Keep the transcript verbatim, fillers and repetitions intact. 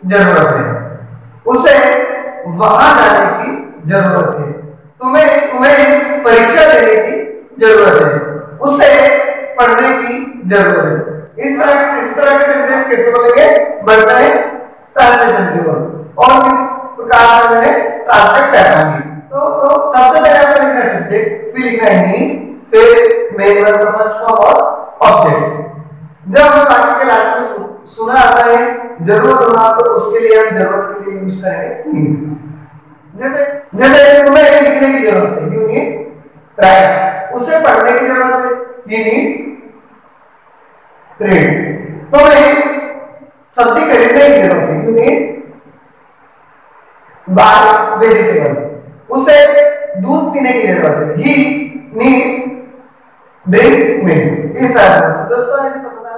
जरूरत है, उसे वहां जाने की जरूरत है, तुम्हें तुम्हें परीक्षा देने की जरूरत है, उसे पढ़ने की जरूरत है। इस तरह के इस तरह के सेंटेंस कैसे बोलेंगे, बढ़ता है ट्रांसलेशन की ओर, और किस प्रकार से उन्हें ट्रांसलेट करना है। तो तो सबसे पहले आपको लिखना है सब्जेक्ट, फिर लिखना है नीड, फिर मेन वर्ब का फर्स्ट फॉर्म और ऑब्जेक्ट। जब हम वाक्य के लास्ट में सु, सुना आता है जरूरत होना, तो उसके लिए हम जरूरत के लिए यूज करेंगे नीड। जैसे जैसे तुम्हें लिखने की जरूरत है, यू नीड राइट, उसे पढ़ने की जरूरत है, यू नीड रीड, तुम्हें सब्जी खरीदने की जरूरत है, यू नीड बाय वेजिटेबल, उसे दूध पीने की जरूरत है, ही नीड ड्रिंक मिल्क। इस तरह से दोस्तों, पसंद